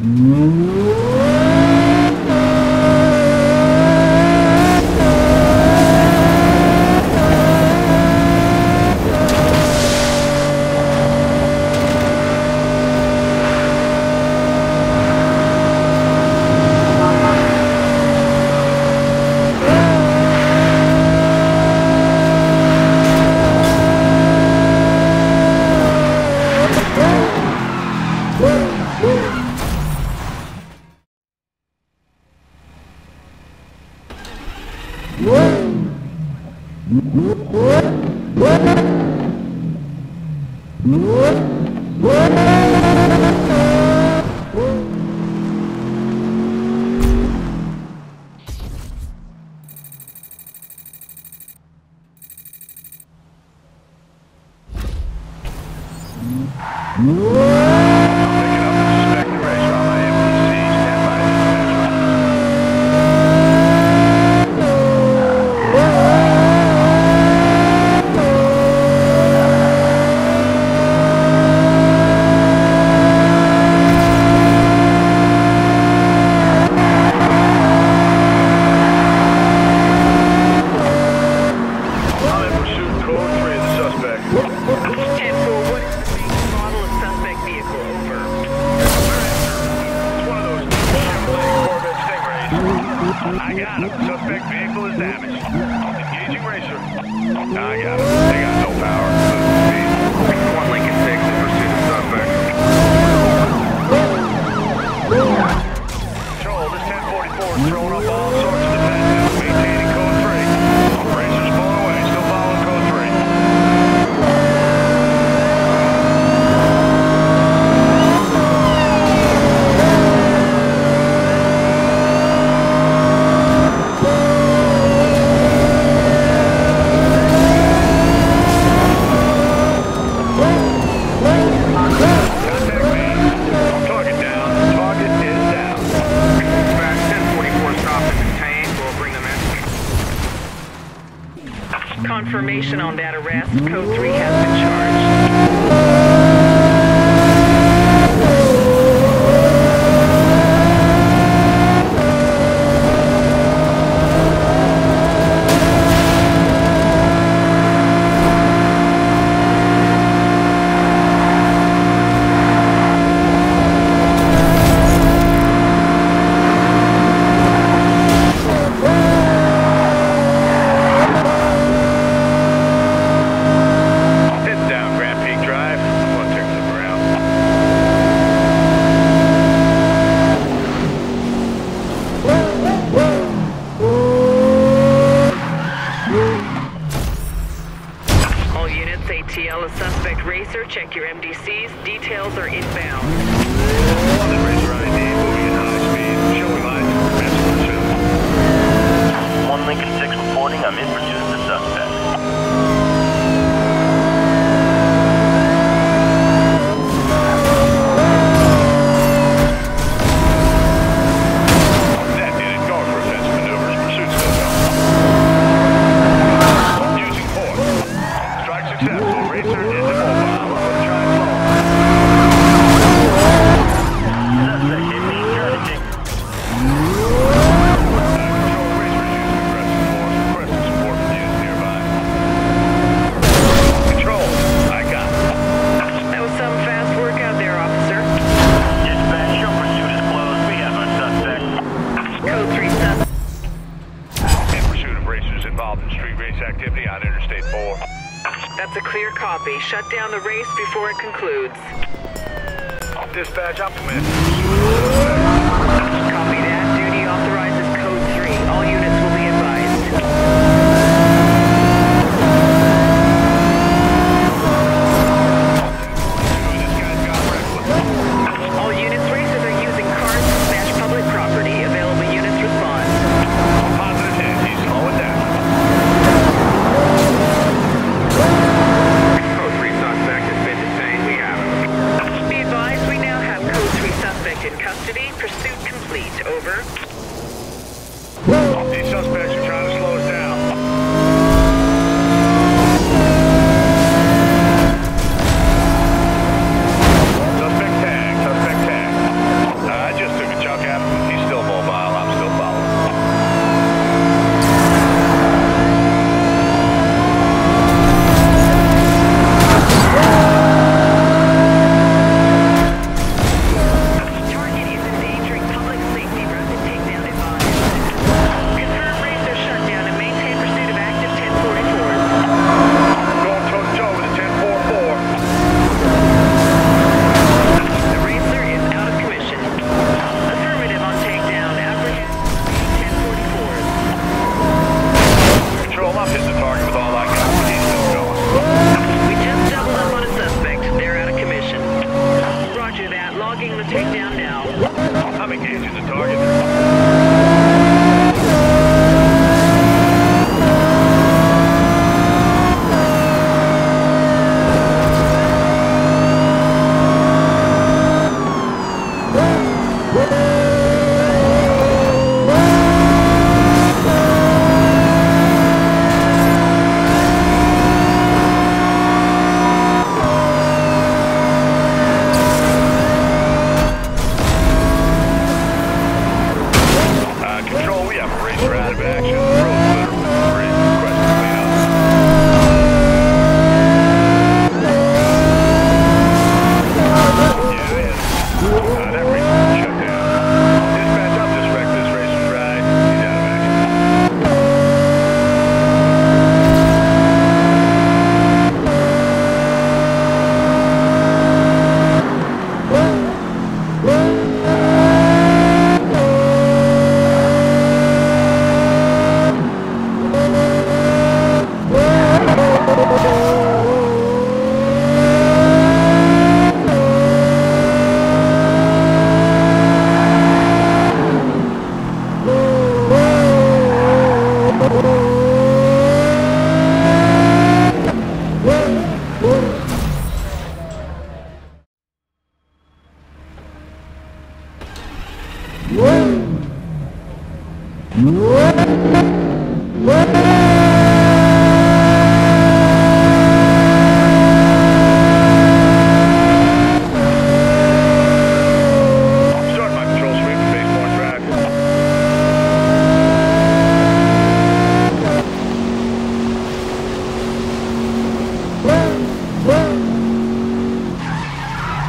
Confirmation on that arrest. Code 3 has been charged. Check your MDCs. Details are inbound. One Lincoln 6 reporting. I'm in pursuit of the suspect. That unit guard for offensive maneuvers. Pursuit still going. Using force. Strike successful. Racer is immobile. Activity on Interstate 4. That's a clear copy. Shut down the race before it concludes. Dispatch, I'm committed. Copy that. Duty authorizes Code 3. All units will be advised. This guy's got reckless. All units, racers are using cars to smash public property. Available units respond. Positive hit. He's slowing down. Code 3 suspect has been detained. We have him. Be advised, we now have Code 3 suspect in custody. Pursuit complete. Over.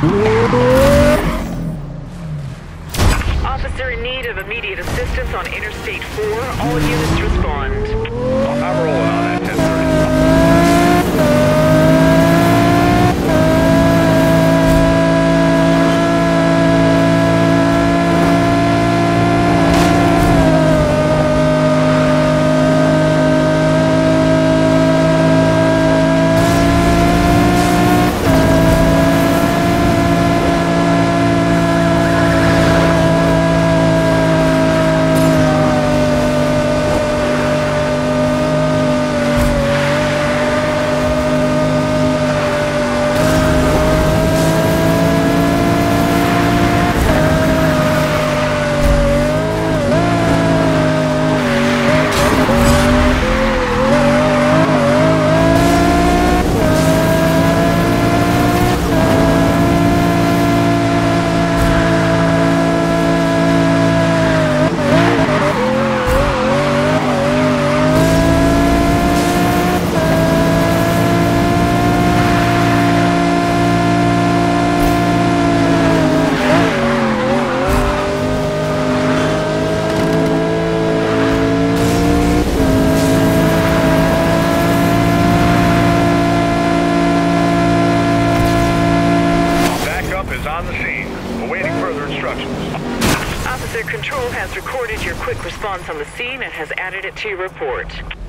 Officer in need of immediate assistance on Interstate 4. All units respond. I'm rolling on that 1030. Control has recorded your quick response on the scene and has added it to your report.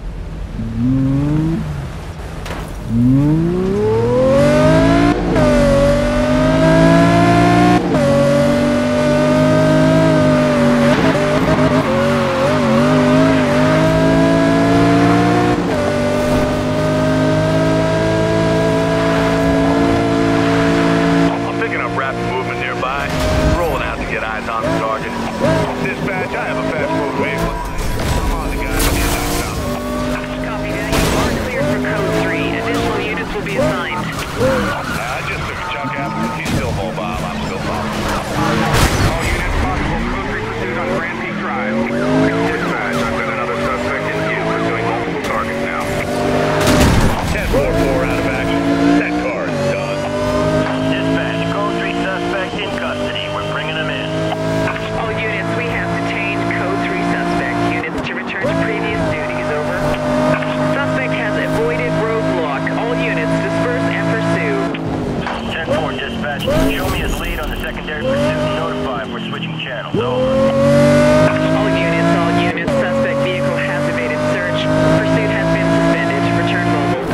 I'm picking up rapid movement nearby. Rolling out to get eyes on the target. Dispatch, I have a fast-moving vehicle. I'm on the guy. Copy that. You are cleared for code 3. Additional units will be assigned. I just took a chunk out. He's still mobile. I'm still following. All units, possible code 3 pursuit on Grand Peak Drive. Dispatch, I've got another suspect in view, pursuing multiple targets now. 10-4-4 out of action. That car is done. Dispatch, code 3 suspect in custody. We're bringing him in. All units, we have detained code 3 suspect. Units to return to previous duties, over. Suspect has avoided roadblock. All units disperse and pursue. 10-4 dispatch, show me his lead on the secondary pursuit and notify if we're switching channels. Over. All units, suspect vehicle has evaded search. Pursuit has been suspended. Return mobile.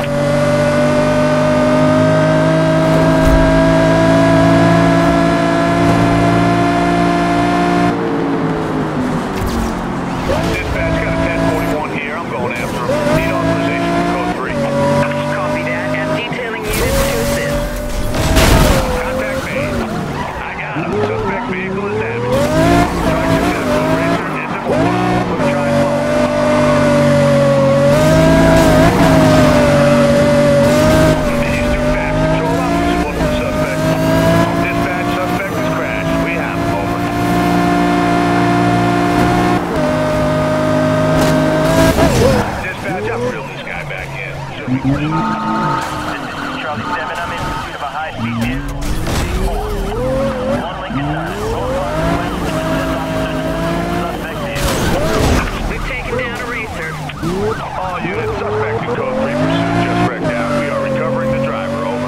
Dispatch, got a 1041 here. I'm going after him. Need authorization for code 3. Copy that. And detailing units to assist. Contact me. I got him. Suspect vehicle is damaged. Try successful. Racer is immobile. We'll try slow. He's too fast. Control officer, one for the suspect. Dispatch, suspect has crashed. We have him. Over. Dispatch, I'll reel this guy back in. Should we This is Charlie 7. I'm in pursuit of a high-speed vehicle. 4. 1 Lincoln 9. Roadblock request to assist officer to pursue suspect vehicle. We've taken down a racer. all units, suspect in code 3 pursuit just wrecked out. We are recovering the driver. Over.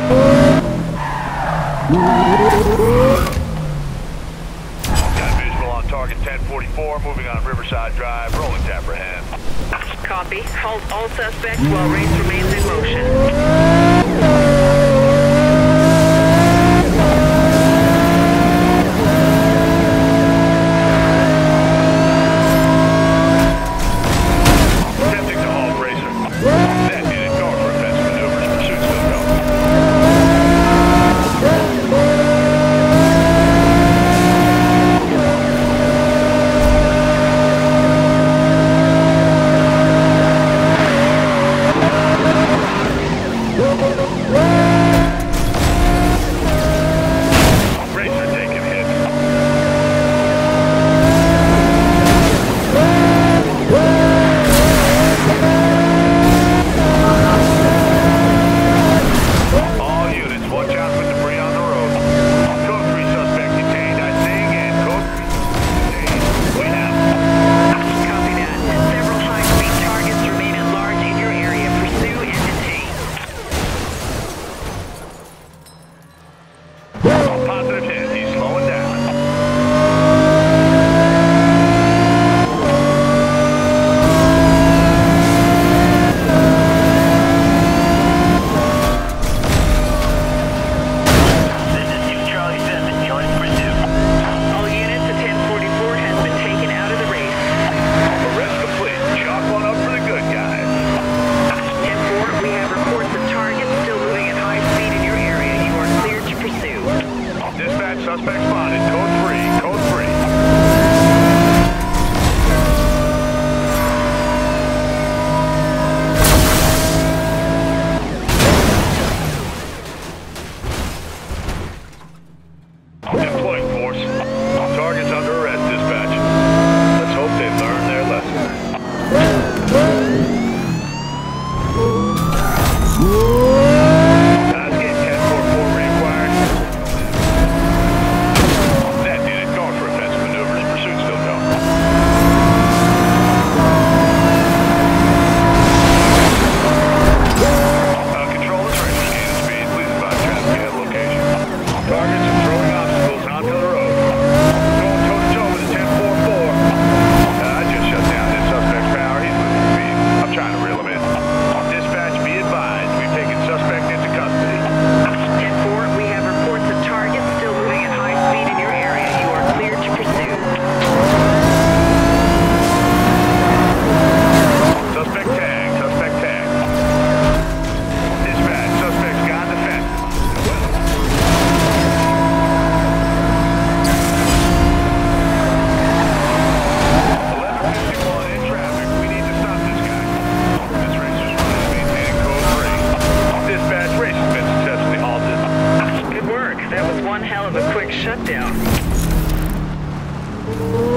Got visual on target 1044, moving on Riverside Drive, rolling to apprehend. Copy. Halt all suspects while race remains in motion. Attempting to halt racer. That unit going for offensive maneuvers. Pursuit still going. Suspect spotted. Code 3. Code 3. Deploying force. Target's under arrest, dispatch. Let's hope they learn their lesson. Gate 1044 reacquired. That unit going for offensive maneuvers. Pursuit still going. Control is ready. Gaining speed. Please advise traffic ahead location. Targets are throwing obstacles onto the road. Going toe-to-toe with a 1044. I just shut down this suspect's power. He's losing speed. I'm trying to reel him in. Dispatch, be advised. We've taken suspect into custody. 10-4, we have reports of targets still moving at high speed in your area. You are cleared to pursue. Suspect tag. Suspect tag. Dispatch, suspect's gone defensive. 1151 in traffic. We need to stop this guy. This racer's running, maintaining code 3. Dispatch, race has been successfully halted. Good work. That was one hell of a quick shutdown.